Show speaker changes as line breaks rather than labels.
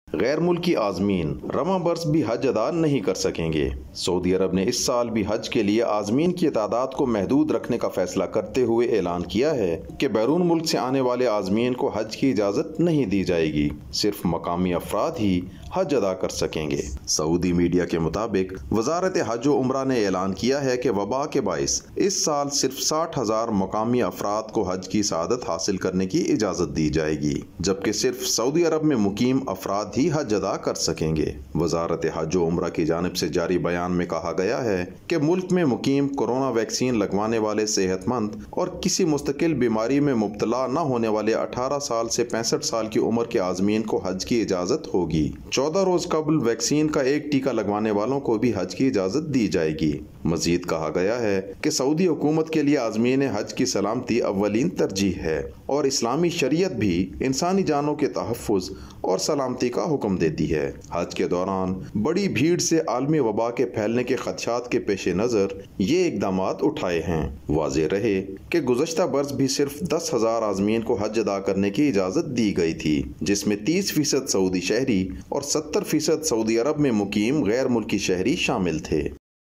غیر ملکی عازمین رواں برس بھی حج ادا نہیں کر سکیں گے۔ سعودی عرب نے اس سال بھی حج کے لیے عازمین کی تعداد کو محدود رکھنے کا فیصلہ کرتے ہوئے اعلان کیا ہے کہ بیرون ملک سے آنے والے عازمین کو حج کی اجازت نہیں دی جائے گی، صرف مقامی افراد ہی حج ادا کر سکیں گے۔ سعودی میڈیا کے مطابق وزارت حج و عمرہ نے اعلان کیا ہے کہ وبا کے باعث اس سال صرف 60,000 مقامی افراد کو حج کی سعادت حاصل کرنے کی اجازت دی جائے گی، جبکہ صرف سعودی عرب میں مقیم افراد ہی حج ادا کر سکیں گے۔ وزارت حج و عمرہ کی جانب سے جاری بیان میں کہا گیا ہے کہ ملک میں مقیم کورونا ویکسین لگوانے والے صحت مند اور کسی مستقل بیماری میں مبتلا نہ ہونے والے 18 سال سے 65 سال کی عمر کے عازمین کو حج کی اجازت ہوگی۔ 14 روز قبل ویکسین کا ایک ٹیکہ لگوانے والوں کو بھی حج کی اجازت دی جائے گی۔ مزید کہا گیا ہے کہ سعودی حکومت کے لیے عازمین حج کی سلامتی اولین ترجیح ہے اور اسلامی شریعت بھی انسانی جانوں کے تحفظ اور سلامتی کا حکم دیتی ہے۔ حج کے دوران بڑی بھیڑ سے عالمی وبا کے پھیلنے کے خدشات کے پیش نظر یہ اقدامات اٹھائے ہیں۔ واضح رہے کہ گزشتہ برس بھی صرف 10,000 عازمین کو حج ادا کرنے کی اجازت دی گئی تھی، جس میں 30% سعودی شہری اور 70% سعودی عرب میں مقیم غیر ملکی شہری شامل تھے۔